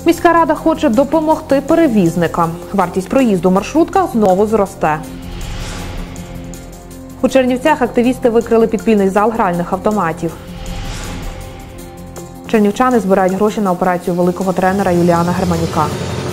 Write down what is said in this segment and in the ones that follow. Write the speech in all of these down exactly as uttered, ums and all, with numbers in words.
Міська рада хоче допомогти перевізникам. Вартість проїзду в маршрутках знову зросте. У Чернівцях активісти викрили підпільний зал гральних автоматів. Чернівчани збирають гроші на операцію великого тренера Юліана Германюка.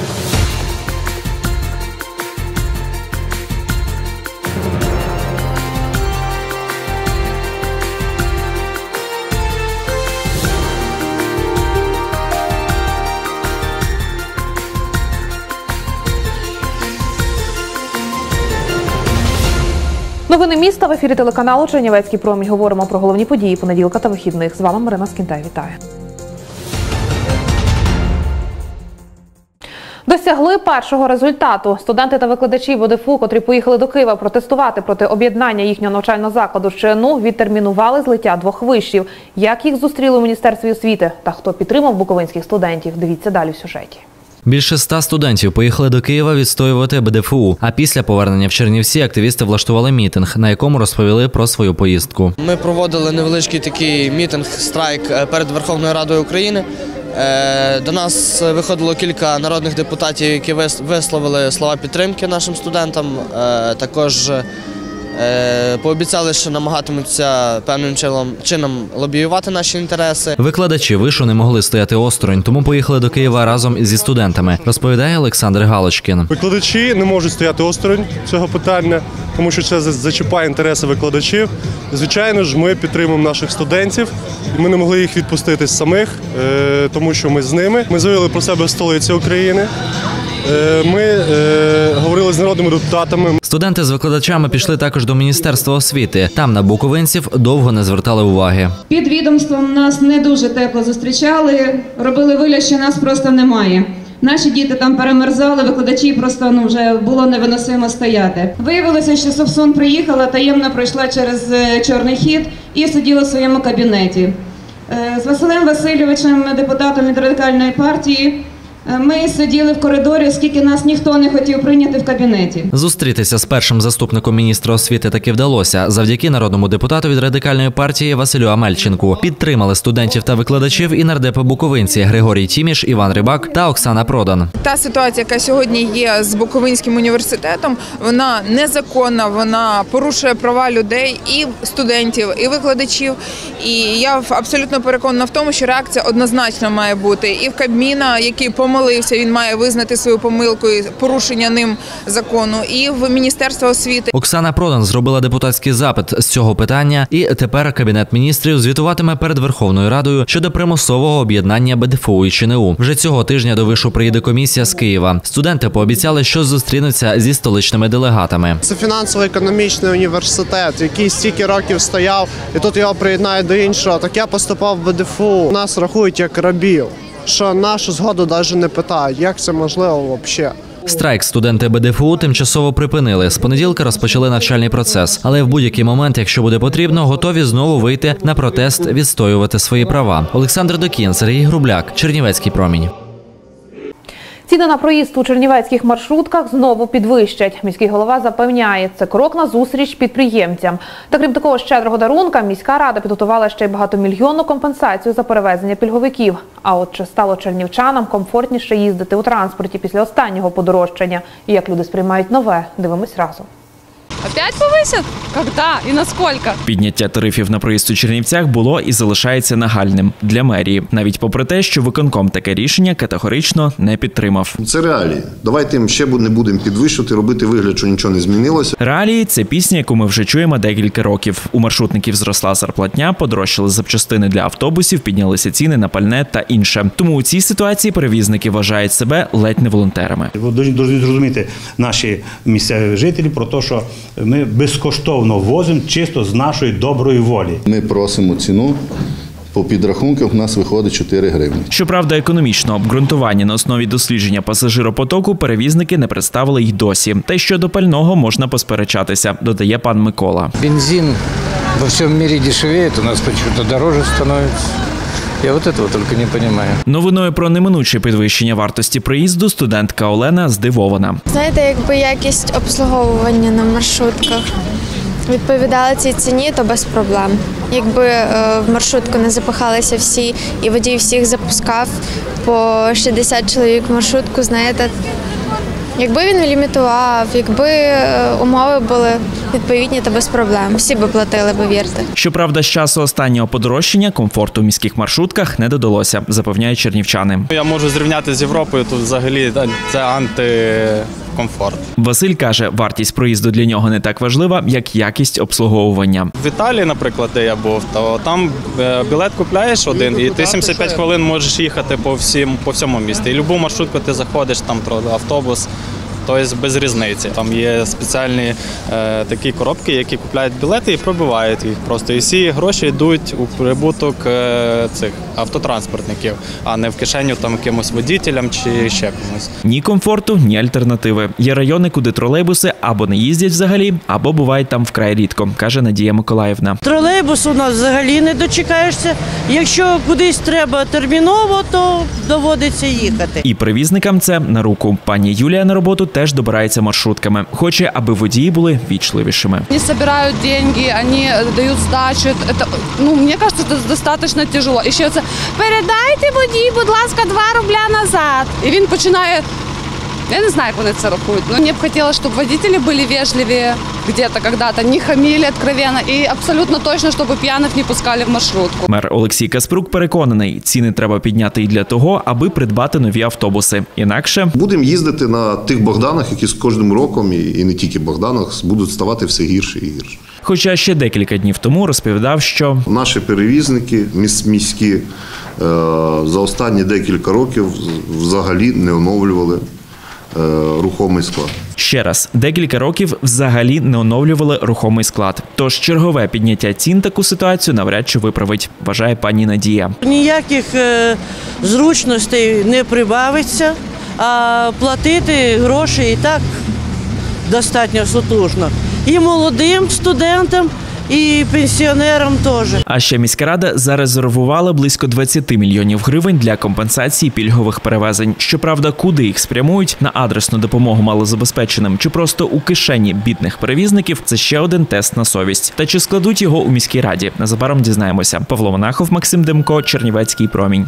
Новини міста в ефірі телеканалу «Чернівецький промінь». Говоримо про головні події понеділка та вихідних. З вами Марина Скінтай. Вітаю. Досягли першого результату. Студенти та викладачі ВДФУ, котрі поїхали до Києва протестувати проти об'єднання їхнього навчального закладу з ЧНУ, відтермінували злиття двох вишів. Як їх зустріли у Міністерстві освіти та хто підтримав буковинських студентів, дивіться далі в сюжеті. Більше ста студентів поїхали до Києва відстоювати БДФУ, а після повернення в Чернівці активісти влаштували мітинг, на якому розповіли про свою поїздку. Ми проводили невеличкий такий мітинг, страйк перед Верховною Радою України. До нас виходило кілька народних депутатів, які висловили слова підтримки нашим студентам. Також пообіцяли, що намагатимуться певним чином лобіювати наші інтереси. Викладачі вишу не могли стояти осторонь, тому поїхали до Києва разом зі студентами, розповідає Олександр Галочкін. Викладачі не можуть стояти осторонь цього питання, тому що це зачіпає інтереси викладачів. Звичайно ж, ми підтримуємо наших студентів. Ми не могли їх відпустити самих, тому що ми з ними. Ми заявили про себе в столиці України. Ми е, говорили з народними депутатами. Студенти з викладачами пішли також до Міністерства освіти. Там на буковинців довго не звертали уваги. Під відомством нас не дуже тепло зустрічали, робили вигляд, що нас просто немає. Наші діти там перемерзали, викладачі просто ну, вже було невиносимо стояти. Виявилося, що Совсун приїхала, таємно пройшла через чорний хід і сиділа в своєму кабінеті. З Василем Васильовичем, депутатом від Радикальної партії, ми сиділи в коридорі, оскільки нас ніхто не хотів прийняти в кабінеті. Зустрітися з першим заступником міністра освіти таки вдалося. Завдяки народному депутату від Радикальної партії Василю Амельченку. Підтримали студентів та викладачів і нардепи буковинці Григорій Тіміш, Іван Рибак та Оксана Продан. Та ситуація, яка сьогодні є з Буковинським університетом, вона незаконна, вона порушує права людей, і студентів, і викладачів. І я абсолютно переконана в тому, що реакція однозначно має бути. І в Кабміна, який помилився, він має визнати свою помилку і порушення ним закону, і в Міністерство освіти. Оксана Продан зробила депутатський запит з цього питання, і тепер Кабінет міністрів звітуватиме перед Верховною Радою щодо примусового об'єднання БДФУ і ЧНУ. Вже цього тижня до вишу приїде комісія з Києва. Студенти пообіцяли, що зустрінуться зі столичними делегатами. Це фінансово-економічний університет, який стільки років стояв, і тут його приєднають до іншого. Так я поступав в БДФУ. Нас рахують як рабів, що нашу згоду навіть не питають. Як це можливо взагалі? Страйк студенти БДФУ тимчасово припинили. З понеділка розпочали навчальний процес. Але в будь-який момент, якщо буде потрібно, готові знову вийти на протест, відстоювати свої права. Олександр Докін, Сергій Грубляк, Чернівецький промінь. Ціни на проїзд у чернівецьких маршрутках знову підвищать. Міський голова запевняє, це крок на зустріч підприємцям. Та крім такого щедрого дарунка, міська рада підготувала ще й багатомільйонну компенсацію за перевезення пільговиків. А от чи стало чернівчанам комфортніше їздити у транспорті після останнього подорожчання? І як люди сприймають нове? Дивимось разом. Опять повысят? Когда и насколько? Підняття тарифів на проїзд у Чернівцях було і залишається нагальним для мерії, навіть попри те, що виконком таке рішення категорично не підтримав. Це реалії. Давайте їм ще не будемо підвищувати, робити вигляд, що нічого не змінилося. Реалії – це пісня, яку ми вже чуємо декілька років. У маршрутників зросла зарплатня, подорожчали запчастини для автобусів, піднялися ціни на пальне та інше. Тому у цій ситуації перевізники вважають себе ледь не волонтерами. Ви повинні зрозуміти наші місцеві жителі про те, що ми безкоштовно возимо чисто з нашої доброї волі. Ми просимо ціну. По підрахунках у нас виходить чотири гривні. Щоправда, економічного обґрунтування на основі дослідження пасажиропотоку перевізники не представили й досі. Та й щодо пального можна посперечатися, додає пан Микола. Бензин во всьому світі дешевіє, у нас чомусь дорожче становиться. Я от цього тільки не розумію. Новиною про неминуче підвищення вартості проїзду студентка Олена здивована. Знаєте, якби якість обслуговування на маршрутках відповідали цій ціні, то без проблем. Якби е, в маршрутку не запихалися всі і водій всіх запускав по шістдесят чоловік в маршрутку, знаєте, якби він лімітував, якби умови були відповідні, то без проблем. Всі би платили, би вірте. Щоправда, з часу останнього подорожчання комфорту в міських маршрутках не додалося, запевняють чернівчани. Я можу зрівняти з Європою, тут взагалі це антикомфорт. Василь каже, вартість проїзду для нього не так важлива, як якість обслуговування. В Італії, наприклад, де я був, то там білет купляєш один, і ти сімдесят п'ять хвилин можеш їхати по всім, по всьому місту. І любу маршрутку ти заходиш, там автобус, тобто без різниці. Там є спеціальні е, такі коробки, які купляють білети і пробивають їх просто. І всі гроші йдуть у прибуток е, цих автотранспортників, а не в кишеню там якимось водітелям чи ще комусь. Ні комфорту, ні альтернативи. Є райони, куди тролейбуси або не їздять взагалі, або бувають там вкрай рідко, каже Надія Миколаївна. Тролейбус у нас взагалі не дочекаєшся. Якщо кудись треба терміново, то доводиться їхати. І перевізникам це на руку. Пані Юлія на роботу теж добирається маршрутками. Хоче, аби водії були вічливішими. Вони збирають гроші, вони дають здачу. Це, ну, мені кажется, це достатньо тяжело. І ще це, передайте водій, будь ласка, два рубля назад. І він починає, я не знаю, як вони це рахують, але мені б хотілося, щоб водії були вежливі где-то, когда-то, не хамили откровенно і абсолютно точно, щоб п'яних не пускали в маршрутку. Мер Олексій Каспрук переконаний, ціни треба підняти і для того, аби придбати нові автобуси. Інакше будемо їздити на тих Богданах, які з кожним роком, і не тільки Богданах, будуть ставати все гірше і гірше. Хоча ще декілька днів тому розповідав, що наші перевізники міські за останні декілька років взагалі не оновлювали рухомий склад. Ще раз, декілька років взагалі не оновлювали рухомий склад. Тож чергове підняття цін таку ситуацію навряд чи виправить, вважає пані Надія. Ніяких е, зручностей не прибавиться, а платити гроші і так достатньо сутужно. І молодим студентам, і пенсіонерам теж. А ще міська рада зарезервувала близько двадцять мільйонів гривень для компенсації пільгових перевезень. Щоправда, куди їх спрямують – на адресну допомогу малозабезпеченим чи просто у кишені бідних перевізників – це ще один тест на совість. Та чи складуть його у міській раді? Незабаром дізнаємося. Павло Монахов, Максим Демко, Чернівецький промінь.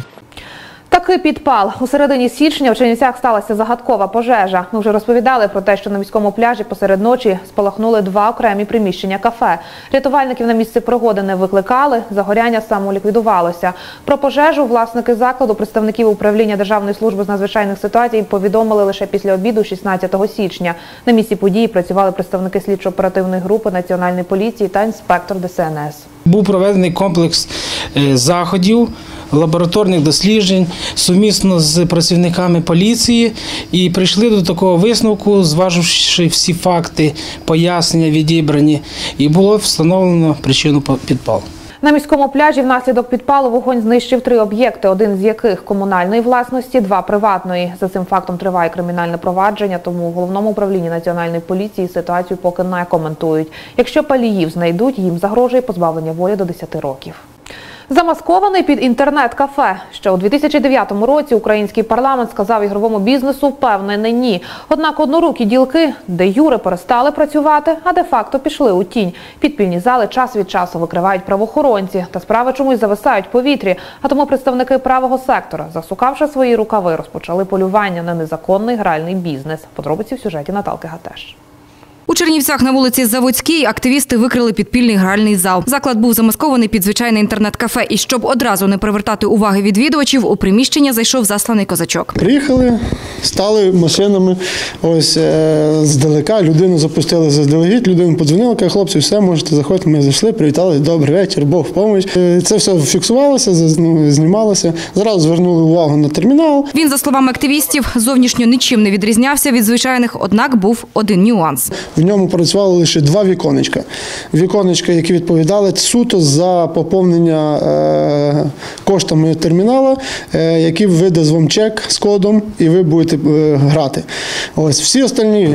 Такий підпал. У середині січня в Чернівцях сталася загадкова пожежа. Ми вже розповідали про те, що на міському пляжі посеред ночі спалахнули два окремі приміщення кафе. Рятувальників на місце пригоди не викликали, загоряння самоліквідувалося. Про пожежу власники закладу, представників управління Державної служби з надзвичайних ситуацій повідомили лише після обіду шістнадцятого січня. На місці події працювали представники слідчо-оперативної групи Національної поліції та інспектор Де Се Ен Ес. Був проведений комплекс заходів, лабораторних досліджень сумісно з працівниками поліції і прийшли до такого висновку, зваживши всі факти, пояснення відібрані, і було встановлено причину підпалу. На міському пляжі внаслідок підпалу вогонь знищив три об'єкти, один з яких комунальної власності, два приватної. За цим фактом триває кримінальне провадження, тому в Головному управлінні Національної поліції ситуацію поки не коментують. Якщо паліїв знайдуть, їм загрожує позбавлення волі до десяти років. Замаскований під інтернет-кафе. Ще у дві тисячі дев'ятому році український парламент сказав ігровому бізнесу впевнене ні. Однак однорукі ділки де юре перестали працювати, а де-факто пішли у тінь. Підпільні зали час від часу викривають правоохоронці. Та справи чомусь зависають в повітрі. А тому представники правого сектора, засукавши свої рукави, розпочали полювання на незаконний гральний бізнес. Подробиці в сюжеті Наталки Гатеш. У Чернівцях на вулиці Заводській активісти викрили підпільний гральний зал. Заклад був замаскований під звичайне інтернет-кафе. І щоб одразу не привертати уваги відвідувачів, у приміщення зайшов засланий козачок. Приїхали, стали машинами, ось е, здалека, людину запустили заздалегідь, людину подзвонили, каже, хлопці, все, можете заходити. Ми зайшли, привітали, добрий вечір, Бог в помощь. Е, це все фіксувалося, знімалося. Зразу звернули увагу на термінал. Він, за словами активістів, зовнішньо нічим не відрізнявся від звичайних, однак був один нюанс. В ньому працювали лише два віконечка. Віконечка, які відповідали суто за поповнення е, коштами терміналу, е, який видасть вам чек з кодом, і ви будете е, грати. Ось всі остальні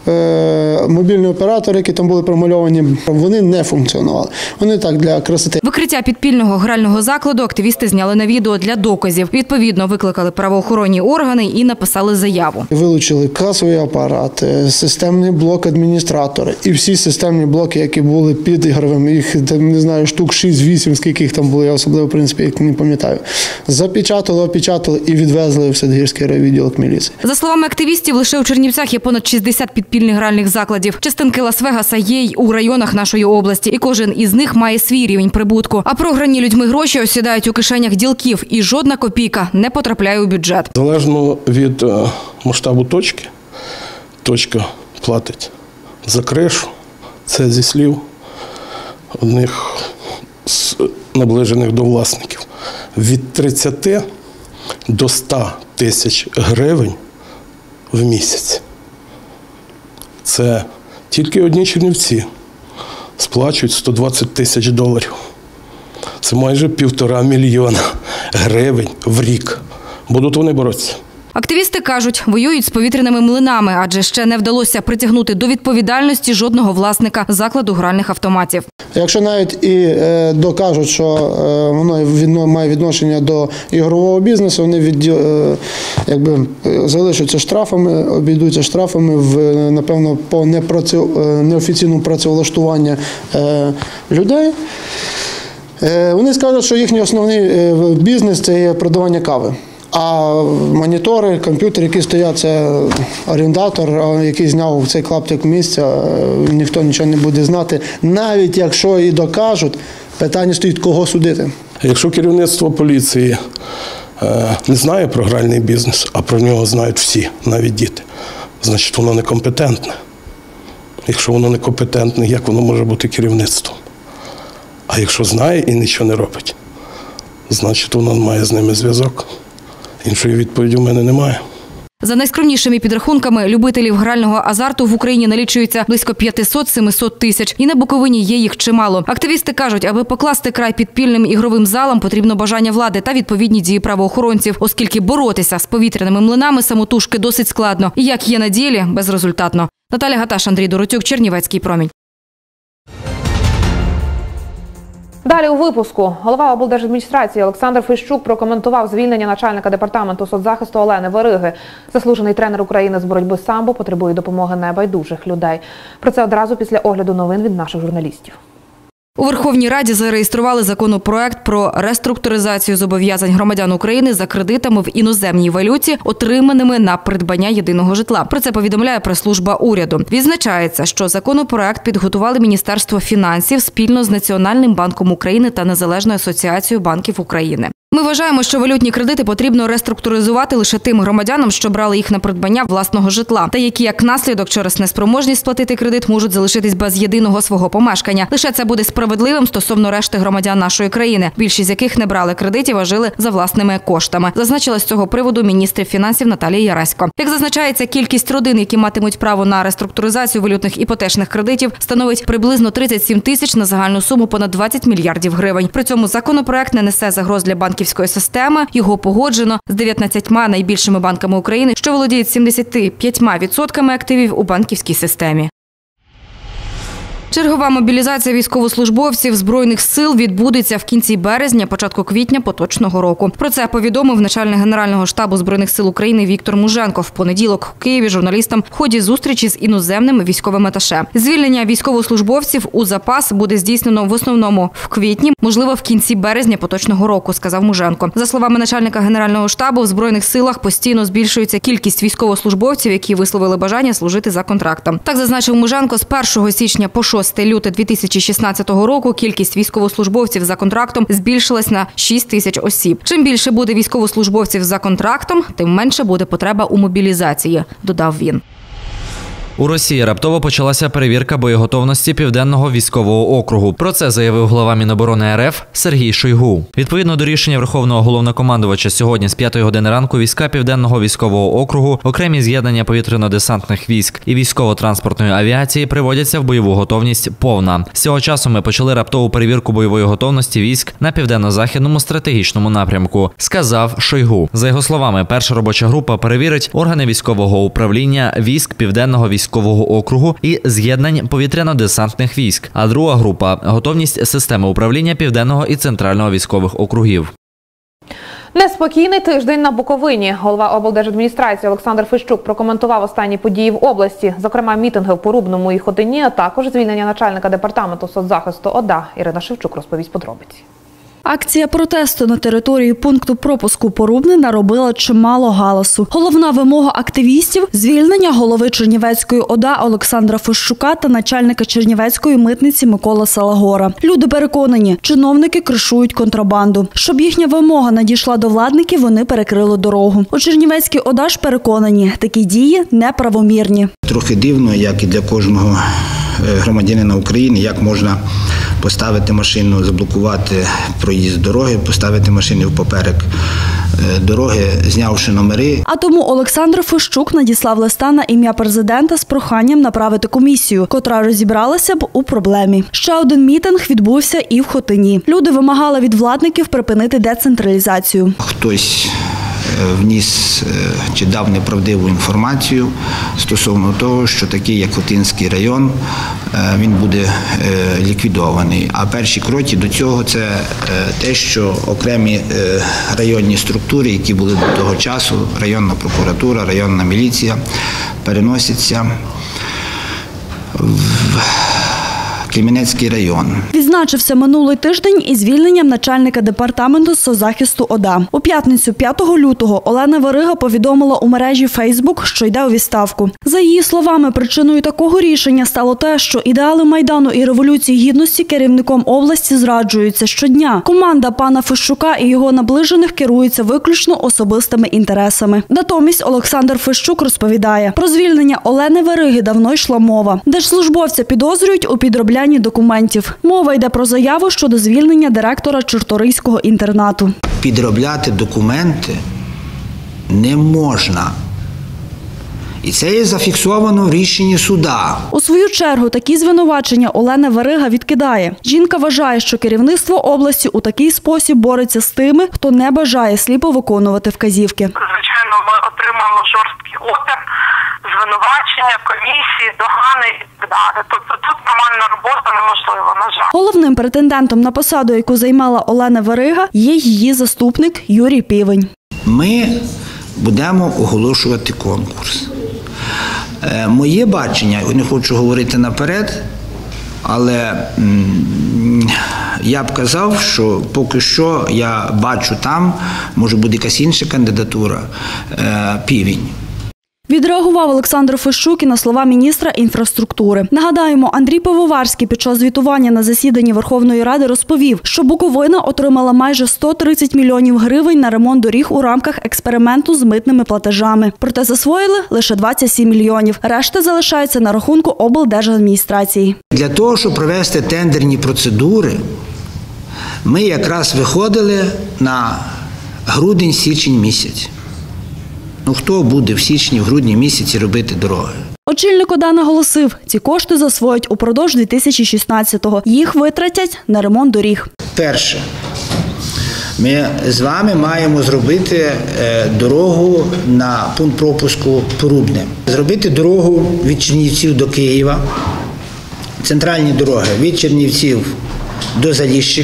е, мобільні оператори, які там були промальовані, вони не функціонували. Вони так для красоти. Викриття підпільного грального закладу активісти зняли на відео для доказів. Відповідно, викликали правоохоронні органи і написали заяву. Вилучили касовий апарат, системний блок адміністратора і всі системні блоки, які були під ігровими. Їх, не знаю, штук шість-вісім, скільки їх там було, я особливо, в принципі, як не пам'ятаю. Запечатали, опечатали і відвезли в Садгірський райвідділок міліції. За словами активістів, лише у Чернівцях є понад шістдесят підпільних гральних закладів. Частинки Лас-Вегаса є й у районах нашої області, і кожен із них має свій рівень прибутку. А програні людьми гроші осідають у кишенях ділків, і жодна копійка не потрапляє у бюджет. Залежно від масштабу точки, точка платить за кришу. Це зі слів одних з наближених до власників. Від тридцяти до ста тисяч гривень в місяць. Це тільки одні чернівці сплачують сто двадцять тисяч доларів. Це майже півтора мільйона гривень в рік. Будуть вони боротися. Активісти кажуть, воюють з повітряними млинами, адже ще не вдалося притягнути до відповідальності жодного власника закладу гральних автоматів. Якщо навіть і е, докажуть, що е, воно відно, має відношення до ігрового бізнесу, вони від, е, якби, залишаться штрафами, обійдуться штрафами в, напевно, по непраці, е, неофіційному працевлаштуванню е, людей. Е, вони скажуть, що їхній основний е, бізнес – це є продавання кави. А монітори, комп'ютери, які стоять, це орендатор, який зняв цей клаптик місця, ніхто нічого не буде знати. Навіть якщо і докажуть, питання стоїть, кого судити. Якщо керівництво поліції не знає про гральний бізнес, а про нього знають всі, навіть діти, значить воно некомпетентне. Якщо воно некомпетентне, як воно може бути керівництвом? А якщо знає і нічого не робить, значить воно має з ними зв'язок. Іншої відповіді в мене немає. За найскромнішими підрахунками, любителів грального азарту в Україні налічується близько п'ятсот-сімсот тисяч. І на Буковині є їх чимало. Активісти кажуть, аби покласти край підпільним ігровим залам, потрібно бажання влади та відповідні дії правоохоронців, оскільки боротися з повітряними млинами самотужки досить складно. І, як є на ділі, безрезультатно. Наталя Гаташ, Андрій Доротюк, Чернівецький промінь. Далі у випуску. Голова облдержадміністрації Олександр Фещук прокоментував звільнення начальника департаменту соцзахисту Олени Вериги. Заслужений тренер України з боротьби з самбо потребує допомоги небайдужих людей. Про це одразу після огляду новин від наших журналістів. У Верховній Раді зареєстрували законопроект про реструктуризацію зобов'язань громадян України за кредитами в іноземній валюті, отриманими на придбання єдиного житла. Про це повідомляє прес-служба уряду. Відзначається, що законопроект підготували Міністерство фінансів спільно з Національним банком України та Незалежною асоціацією банків України. Ми вважаємо, що валютні кредити потрібно реструктуризувати лише тим громадянам, що брали їх на придбання власного житла, та які, як наслідок, через неспроможність сплатити кредит, можуть залишитись без єдиного свого помешкання. Лише це буде справедливим стосовно решти громадян нашої країни, більшість з яких не брали кредитів, а жили за власними коштами. Зазначила з цього приводу міністр фінансів Наталія Ярасько. Як зазначається, кількість родин, які матимуть право на реструктуризацію валютних іпотечних кредитів, становить приблизно тридцять сім тисяч на загальну суму понад двадцять мільярдів гривень. При цьому законопроект не несе загроз для банків системи. Його погоджено з дев'ятнадцятьма найбільшими банками України, що володіють сімдесят п'ять відсотків активів у банківській системі. Чергова мобілізація військовослужбовців Збройних сил відбудеться в кінці березня, початку квітня поточного року. Про це повідомив начальник Генерального штабу Збройних сил України Віктор Муженко в понеділок в Києві журналістам в ході зустрічі з іноземним військовим аташе. Звільнення військовослужбовців у запас буде здійснено в основному в квітні, можливо, в кінці березня поточного року, сказав Муженко. За словами начальника Генерального штабу, в Збройних силах постійно збільшується кількість військовослужбовців, які висловили бажання служити за контрактом. Так зазначив Муженко, з першого січня по шостого лютого дві тисячі шістнадцятого року кількість військовослужбовців за контрактом збільшилась на шість тисяч осіб. Чим більше буде військовослужбовців за контрактом, тим менше буде потреба у мобілізації, додав він. У Росії раптово почалася перевірка боєготовності Південного військового округу. Про це заявив глава Міноборони РФ Сергій Шойгу. Відповідно до рішення Верховного головнокомандувача, сьогодні з п'ятої години ранку війська Південного військового округу, окремі з'єднання повітряно-десантних військ і військово-транспортної авіації приводяться в бойову готовність повна. З цього часу ми почали раптову перевірку бойової готовності військ на південно-західному стратегічному напрямку, сказав Шойгу. За його словами, перша робоча група перевірить органи військового управління військ Південного військового військового округу і з'єднань повітряно-десантних військ, а друга група – готовність системи управління Південного і Центрального військових округів. Неспокійний тиждень на Буковині. Голова облдержадміністрації Олександр Фещук прокоментував останні події в області, зокрема мітинги в Порубному і Хотині, а також звільнення начальника департаменту соцзахисту ОДА. Ірина Шевчук розповість подробиці. Акція протесту на території пункту пропуску Порубне наробила чимало галасу. Головна вимога активістів – звільнення голови Чернівецької ОДА Олександра Фещука та начальника Чернівецької митниці Миколи Салагора. Люди переконані, чиновники кришують контрабанду. Щоб їхня вимога надійшла до владників, вони перекрили дорогу. У Чернівецькій ОДА ж переконані, такі дії неправомірні. Трохи дивно, як і для кожного громадянина України, як можна поставити машину, заблокувати проїзд дороги, поставити машину поперек дороги, знявши номери. А тому Олександр Фещук надіслав листа на ім'я президента з проханням направити комісію, котра розібралася б у проблемі. Ще один мітинг відбувся і в Хотині. Люди вимагали від владників припинити децентралізацію. Хтось вніс чи дав неправдиву інформацію стосовно того, що такий, як Хотинський район, він буде ліквідований. А перші кроки до цього – це те, що окремі районні структури, які були до того часу, районна прокуратура, районна міліція, переносяться в Кремінецький район. Відзначився минулий тиждень і звільненням начальника департаменту соцзахисту ОДА. У п'ятницю п'ятого лютого Олена Верига повідомила у мережі Фейсбук, що йде у відставку. За її словами, причиною такого рішення стало те, що ідеали Майдану і Революції Гідності керівником області зраджуються щодня. Команда пана Фещука і його наближених керується виключно особистими інтересами. Натомість Олександр Фещук розповідає, про звільнення Олени Вериги давно йшла мова. Держслужбовця підозрюють у підроблянні документів. Мова йде про заяву щодо звільнення директора Чорторийського інтернату. Підробляти документи не можна. І це є зафіксовано в рішенні суда. У свою чергу такі звинувачення Олена Верига відкидає. Жінка вважає, що керівництво області у такий спосіб бореться з тими, хто не бажає сліпо виконувати вказівки. Звичайно, ми отримаємо жорсткий опір, звинувачення, комісії, догани і так далі. Тобто тут нормальна робота неможлива, на жаль. Головним претендентом на посаду, яку займала Олена Верига, є її заступник Юрій Півень. Ми будемо оголошувати конкурс. Моє бачення, не хочу говорити наперед, але я б казав, що поки що я бачу там, може буде якась інша кандидатура, Півень. Відреагував Олександр Фещук і на слова міністра інфраструктури. Нагадаємо, Андрій Пивоварський під час звітування на засіданні Верховної Ради розповів, що Буковина отримала майже сто тридцять мільйонів гривень на ремонт доріг у рамках експерименту з митними платежами. Проте засвоїли лише двадцять сім мільйонів. Решта залишається на рахунку облдержадміністрації. Для того, щоб провести тендерні процедури, ми якраз виходили на грудень-січень місяць. Ну, хто буде в січні, в грудні місяці робити дороги? Очільник ОДА наголосив, ці кошти засвоять упродовж дві тисячі шістнадцятого. Їх витратять на ремонт доріг. Перше. Ми з вами маємо зробити дорогу на пункт пропуску Порубне. Зробити дорогу від Чернівців до Києва, центральні дороги від Чернівців до Заліщик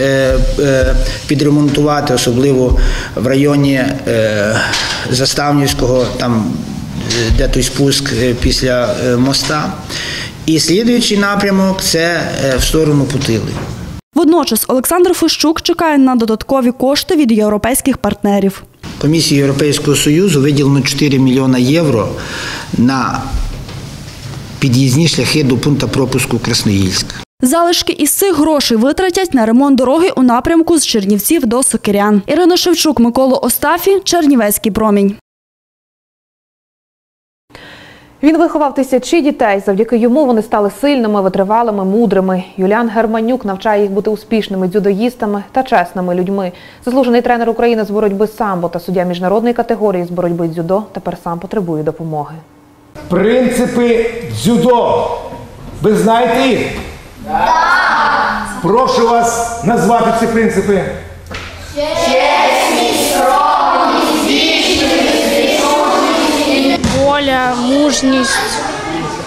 підремонтувати, особливо в районі Заставнівського, там де той спуск після моста. І слідуючий напрямок – це в сторону Путили. Водночас Олександр Фещук чекає на додаткові кошти від європейських партнерів. Комісією Європейського Союзу виділено чотири мільйони євро на під'їзні шляхи до пункту пропуску Красноїльськ. Залишки із цих грошей витратять на ремонт дороги у напрямку з Чернівців до Сокирян. Ірина Шевчук, Микола Остафій, Чернівецький промінь. Він виховав тисячі дітей. Завдяки йому вони стали сильними, витривалими, мудрими. Юліан Германюк навчає їх бути успішними дзюдоїстами та чесними людьми. Заслужений тренер України з боротьби самбо та суддя міжнародної категорії з боротьби дзюдо тепер сам потребує допомоги. Принципи дзюдо. Ви знаєте їх? Так! Прошу вас назвати ці принципи. Чесність, скромність, вічність, рішучість. Воля, мужність,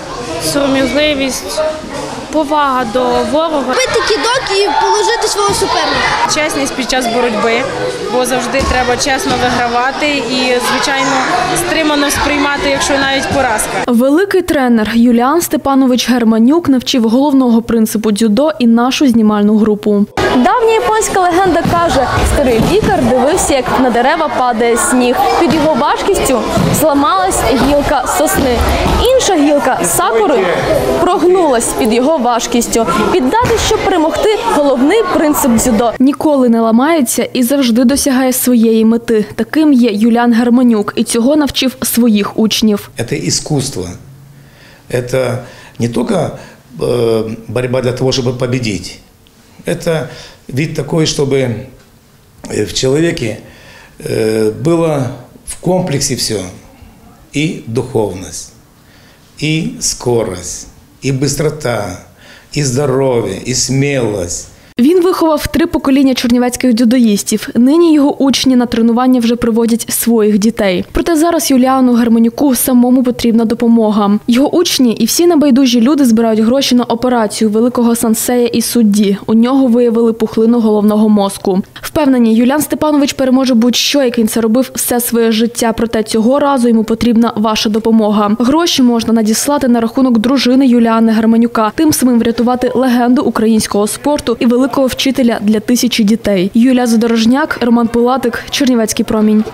сором'язливість, повага до ворога. Бити кидок і положити свого суперника. Чесність під час боротьби, бо завжди треба чесно вигравати і, звичайно, стримано сприймати, якщо навіть поразка. Великий тренер Юліан Степанович Германюк навчив головного принципу дзюдо і нашу знімальну групу. Давня японська легенда каже, старий лікар дивився, як на дерева падає сніг. Під його важкістю зламалась гілка сосни. Інша гілка сакури прогнулась під його важкістю. Піддати, щоб перемогти – головний принцип дзюдо. Ніколи не ламається і завжди досягає своєї мети. Таким є Юліан Германюк і цього навчив своїх учнів. Це іскусство. Це не тільки боротьба для того, щоб победити. Это вид такой, чтобы в человеке было в комплексе все. И духовность, и скорость, и быстрота, и здоровье, и смелость. Він виховав три покоління чернівецьких дзюдоїстів. Нині його учні на тренування вже приводять своїх дітей. Проте зараз Юліану Германюку самому потрібна допомога. Його учні і всі небайдужі люди збирають гроші на операцію великого сенсея і судді. У нього виявили пухлину головного мозку. Впевнені, Юліан Степанович переможе будь-що, як він це робив все своє життя. Проте цього разу йому потрібна ваша допомога. Гроші можна надіслати на рахунок дружини Юліана Германюка, тим самим врятувати легенду українського спорту і великого великого вчителя для тисячі дітей. Юлія Задорожняк, Роман Пилатик, Чернівецький промінь.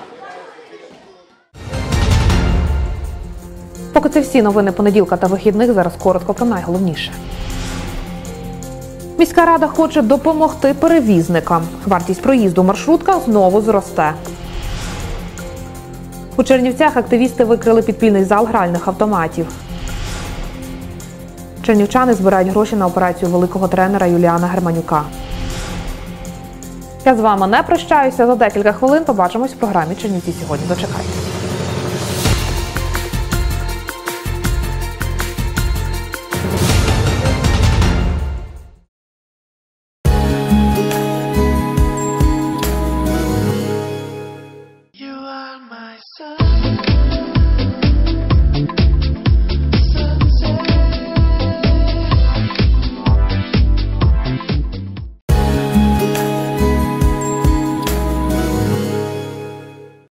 Поки це всі новини понеділка та вихідних, зараз коротко про найголовніше. Міська рада хоче допомогти перевізникам. Вартість проїзду в маршрутках знову зросте. У Чернівцях активісти викрили підпільний зал гральних автоматів. Чернівчани збирають гроші на операцію великого тренера Юліана Германюка. Я з вами не прощаюся. За декілька хвилин побачимось в програмі «Чернівці сьогодні». Дочекайтесь. You are my sun.